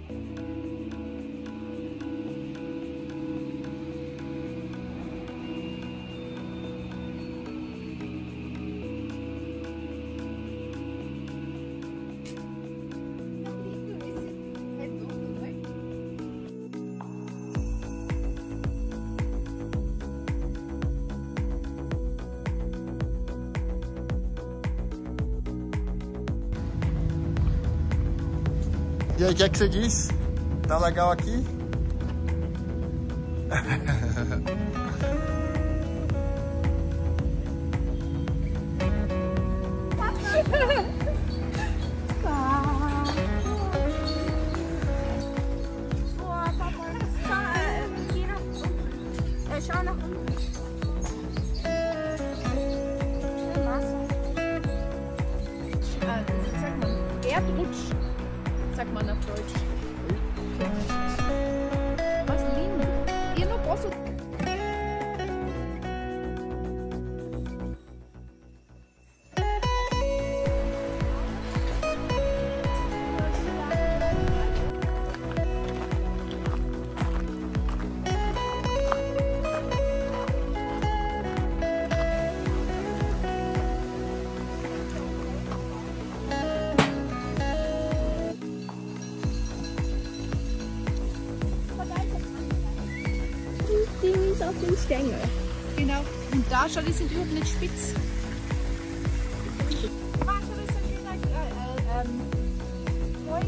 E aí, o que é que você diz? Tá legal aqui? Schau nach unten. Sag mal, Erdrutsch, sagt man auf Deutsch. Was lindo. E eu não posso. Dinge auf den Stängel. Genau. Und da, schau, die sind überhaupt nicht spitz. Ah, schau, das ist ein schöner Heu.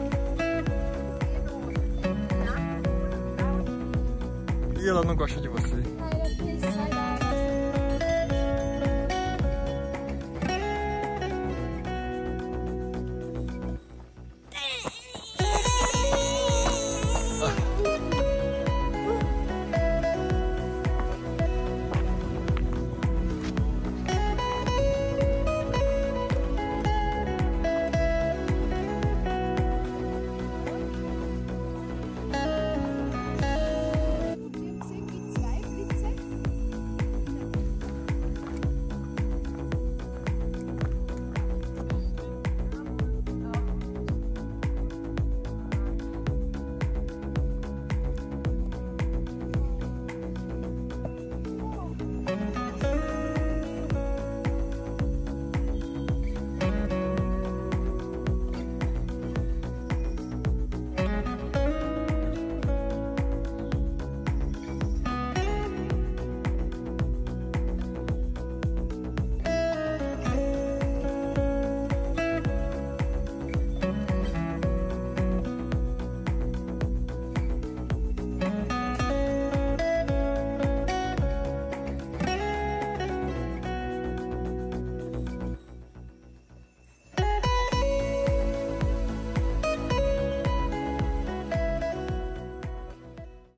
E ela não gosta de você?